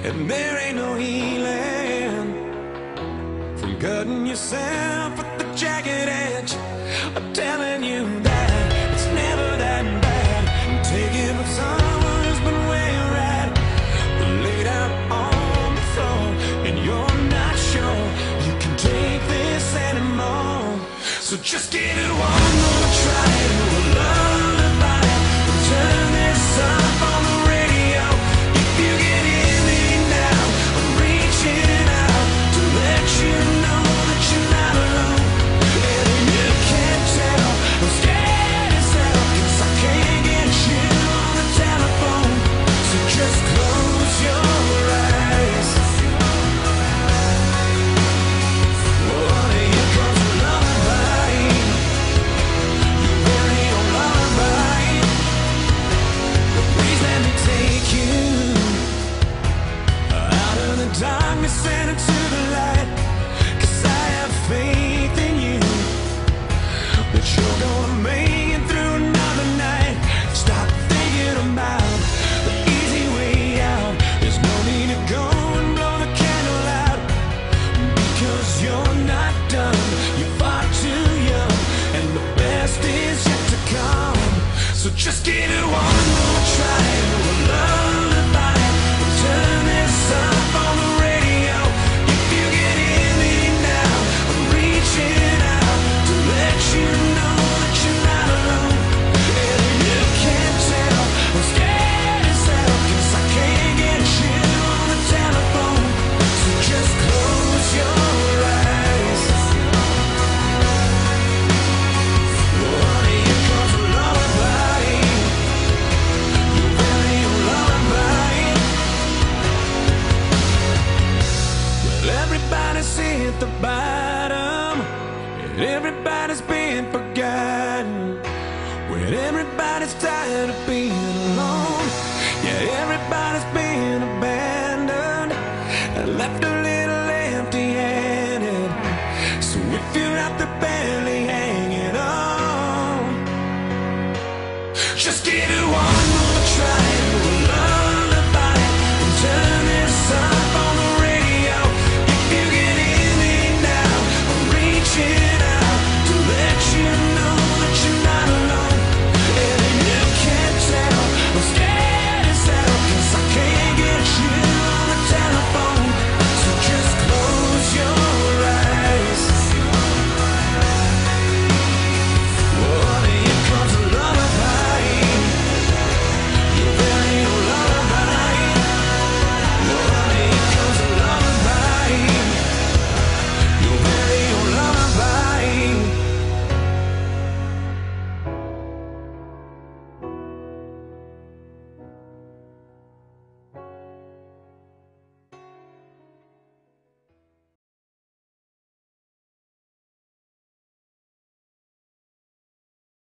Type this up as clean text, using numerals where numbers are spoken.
and there ain't no healing from cutting yourself with the jagged edge. I'm telling you that it's never that bad. I'm taking what someone who's been where you're at, but laid out on the floor, and you're not sure you can take this anymore. So just give it one more try to a lullaby, and turn this up on the radio. If you can hear me now, I'm reaching out to let you know that you're not alone. And if you can't tell, I'm scared as hell, 'cause I can't get you on the telephone. So just close your eyes. Oh, here comes a lullaby, your very own lullaby. Please let me take you out of the darkness and into the light, 'cause I have faith in you that you're gonna make it through another night. Stop thinking about the easy way out. There's no need to go and blow the candle out, because you're not done. You're far too young, and the best is yet to come. So just give it one more try to a lullaby, and turn this up on the radio. If you can hear me now, I'm reaching out to let you know that you're not alone. And if you can't tell, I'm scared as hell, 'cause I can't get you on the telephone. So just close your eyes. Oh, here comes a lullaby, your very own lullaby. Well, everybody's hit the bottom, and everybody's been forgotten. When everybody's tired of being alone, yeah, everybody's been abandoned and left a little empty-handed. So if you're out there